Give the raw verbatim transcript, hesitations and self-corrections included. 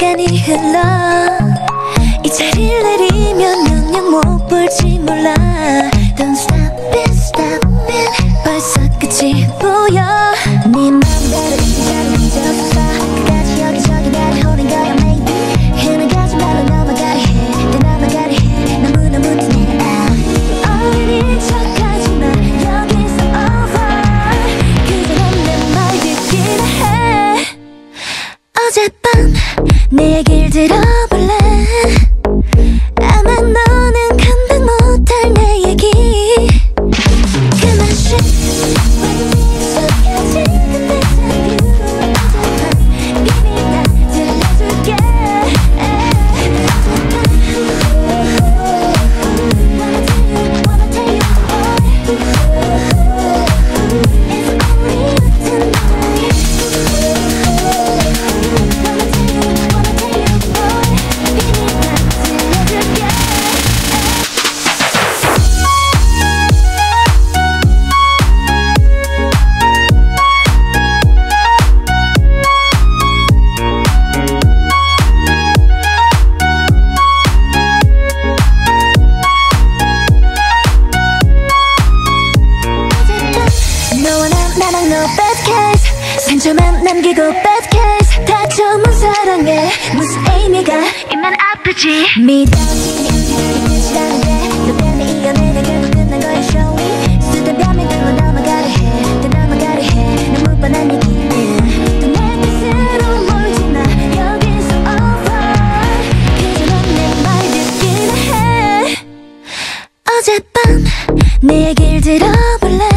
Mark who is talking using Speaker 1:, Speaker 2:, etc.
Speaker 1: 시간이 흘러 이 자리를 내리면 영영 못 볼지 몰라. Don't stop it, stop it. 벌써 끝이 보여. 네 맘대로 이 자리 잊어서 끝까지 여기저기 나를 오는 거야 maybe. 흐느가지 말로 넘어가려 해. 또 넘어가려 해. 너무너무 티내. 어린이 척하지마 여기서 over. 그대로 내 말 듣기나 해. 어젯밤 내 얘길 들어볼래. 아마 너는 감당 못할 내 얘기. 그 맛이 익숙해진 그 데자뷰. 어젯밤 비밀 다 들려줄게. Wanna tell you, wanna tell you boy. It's only you tonight. Wanna tell you, wanna tell you boy. 비밀 다 들려줄게. 너와 나, 나랑 no bad case. 상처만 남기고 bad case. 다쳐본 사랑에 무슨 의미가 있면 아프지. 믿어지니 않지는 끝이라는데 너 때문에 이 연애는 결국 끝난 거야 showing. 쓰던 뺨에 들러 넘어가려 해. 또 넘어가려 해. 너무 뻔한 얘기는 또 내 뜻으로 몰지 마 여기서 over. 그저 내 말 듣기나 해. 어젯밤 내 얘길 들어볼래.